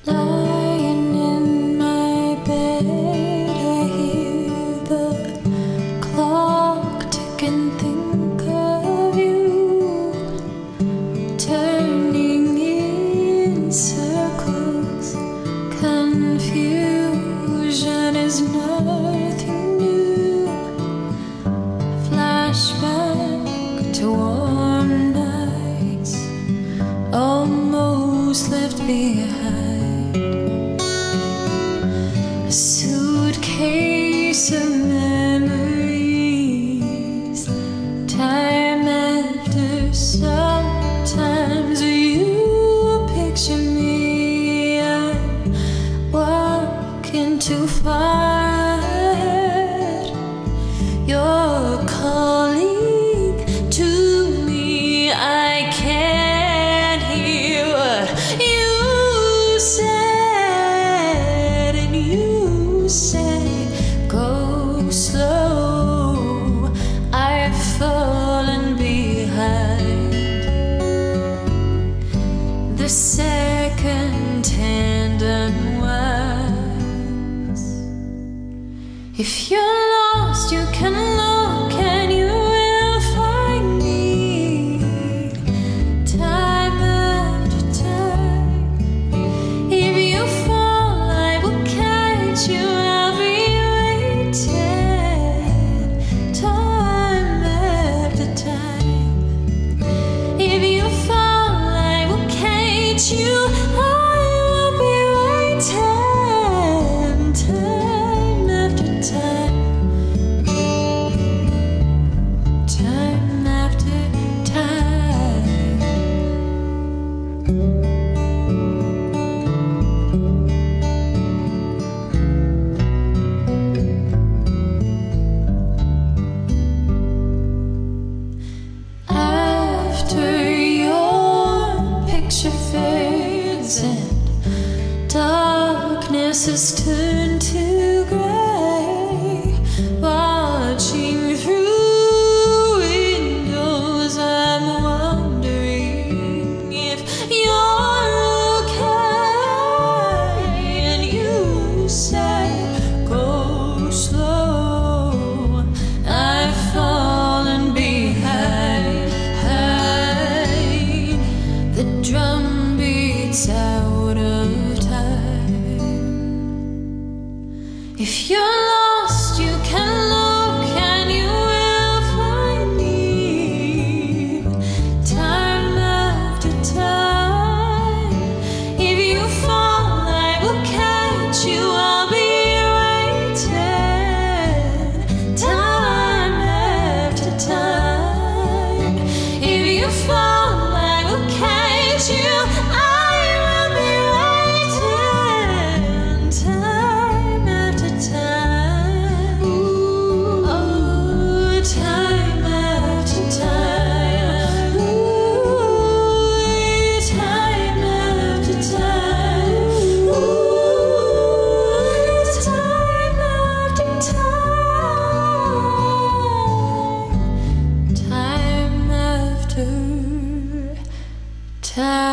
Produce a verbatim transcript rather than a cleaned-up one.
Lying in my bed, I hear the clock tick and think of you, turning in circles. Confusion is nothing new. Flashback to warm nights almost left behind. A suitcase of memories, time after. Sometimes you picture me, I'm walking too far ahead. You're calling to me, I can't hear what you said. And you say, go slow, I've fallen behind. The second-hand unwinds. If you're lost, you can look and you will find me, time after time. If you fall, I will catch you. I'll be waiting, time after time. If you fall, I will catch you. I will be waiting, time after time. Time after time. After your picture fades and darkness has turned to gray, watching through windows, I'm wondering if you're okay. And you say, go slow, I've fallen behind. The drum beats out of time. If you're lost, you can look and you will find me, time after time. If you fall, I will catch you. I'll be waiting, time after time. If you fall, I will catch you. I will be waiting, time after time. Ooh, oh, time after time. Ooh, time after time. Ooh, time after time. Time after time.